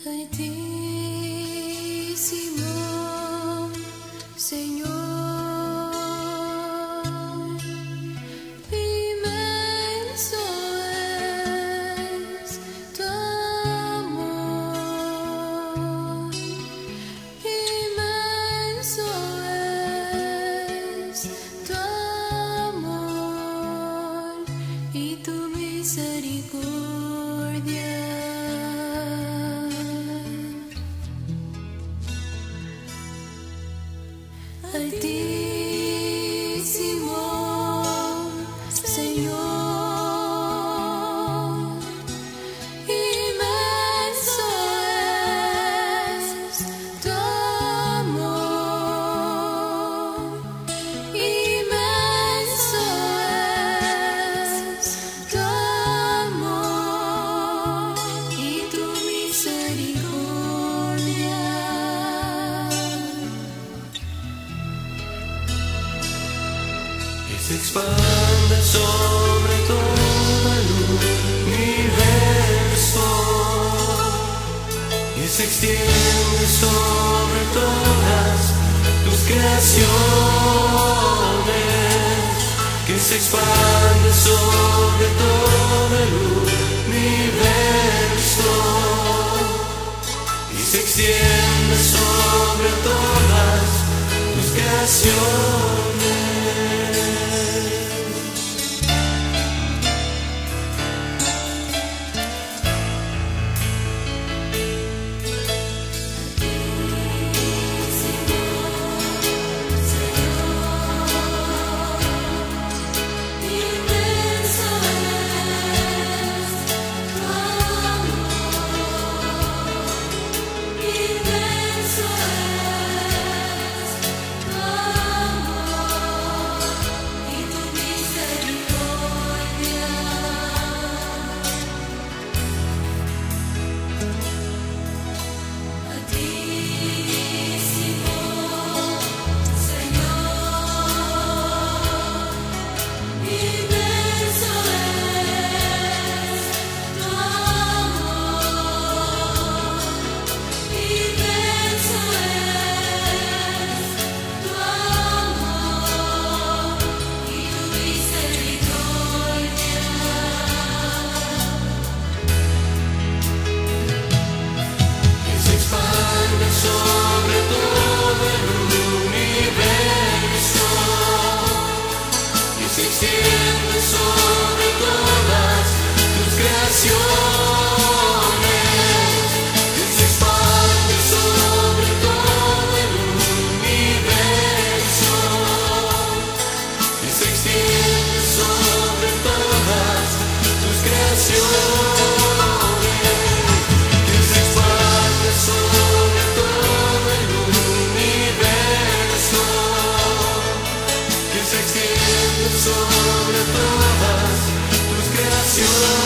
Altísimo Señor, inmenso es tu amor, inmenso es tu amor y tu misericordia. Altísimo Señor, inmenso es tu amor, inmenso es tu amor y tu misericordia. Se expande sobre todo el universo y se extiende sobre todas tus creaciones, que se expande sobre todo el universo y se extiende sobre todas tus creaciones. Se extiende sobre todas tus creaciones, que se expande sobre todo el universo, que se extiende sobre todas tus creaciones, que se expande sobre todo el universo, que se extiende sobre todas tus creaciones.